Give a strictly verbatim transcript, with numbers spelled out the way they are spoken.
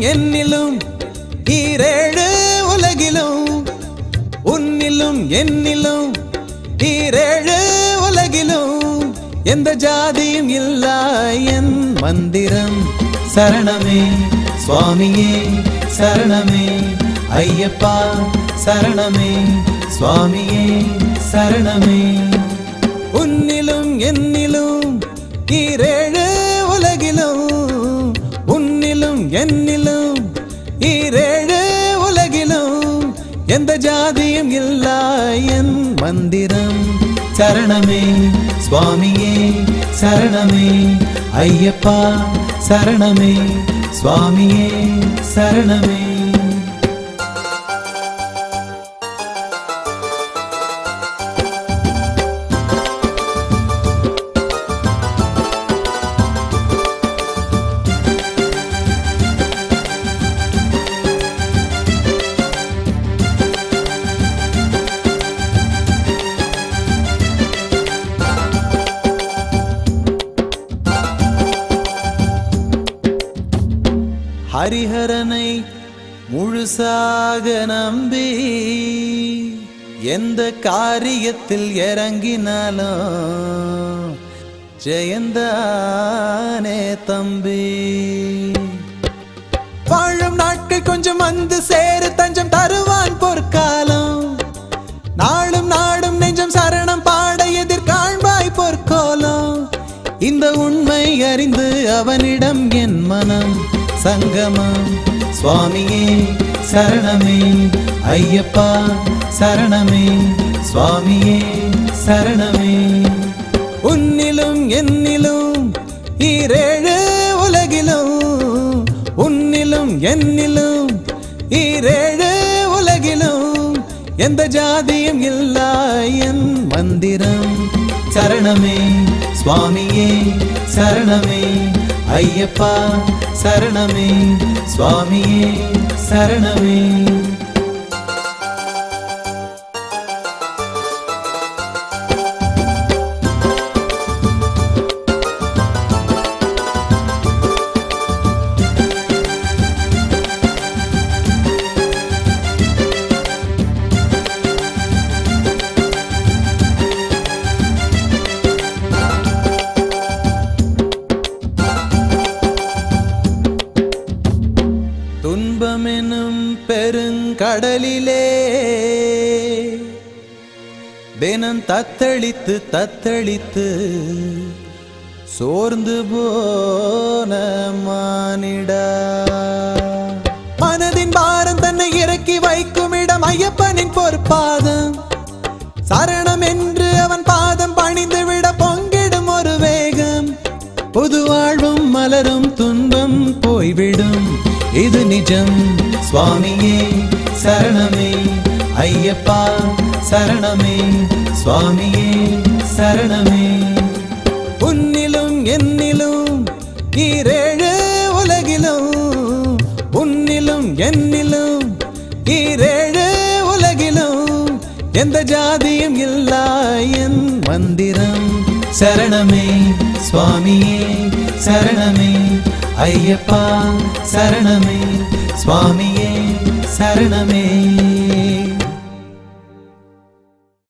என்னிலும் ஈரேழு உலகிலும் உன்னிலும் என்னிலும் ஈரேழு உலகிலும் எந்த ஜாதியும் இல்லா என் மந்திரம் சரணமே சுவாமியே சரணமே ஐயப்பா சரணமே சுவாமியே சரணமே உன்னிலும் என்னிலும் ஈரேழு உலகிலும் உன்னிலும் என்னிலும் ஈரேழு உலகிலும் எந்த ஜாதியும் இல்லா என் மந்திரம் சரணமே சுவாமியே சரணமே ஐயப்பா சரணமே சுவாமியே சரணமே ஹரிஹரனை முழுசாக நம்பி எந்த காரியத்தில் இறங்கினாலும் ஜெயந்தானே தம்பி வாழும் நாட்கள் கொஞ்சம் வந்து சேரு தஞ்சம் தருவான் பொற்காலம் நாளும் நாடும் நெஞ்சம் சரணம் பாட எதிர்காண்பாய் பொற்கோலம் இந்த உண்மை அறிந்து அவனிடம் என் மனம் சங்கமம் சுவாமியே சரணமே ஐயப்பா சரணமே சுவாமியே சரணமே உன்னிலும் என்னிலும் ஈரேழு உலகிலும் உன்னிலும் என்னிலும் ஈரேழு உலகிலும் எந்த ஜாதியும் இல்லா என் மந்திரம் சரணமே சுவாமியே சரணமே ஐயப்பா சரணமே சுவாமியே சரணமே துன்பமெனும் பெருங்கடலிலே தினம் தத்தளித்து தத்தளித்து சோர்ந்து போன மானிடா மனதின் பாரம் தன்னை இறக்கி வைக்கும் இடம் ஐயப்பனின் பொற்பாதம் சரணம் என்று அவன் பாதம் பணிந்து விட பொங்கிடும் ஒரு வேகம் புது வாழ்வும் மலரும் துன்பம் போய்விடும் இது நிஜம் சுவாமியே சரணமே ஐயப்பா சரணமே சுவாமியே சரணமே உன்னிலும் என்னிலும் ஈரேழு உலகிலும் உன்னிலும் என்னிலும் ஈரேழு உலகிலும் எந்த ஜாதியும் இல்லா என் மந்திரம் சரணமே சுவாமியே சரணமே ஐயப்பா சரணமே சுவாமியே சரணமே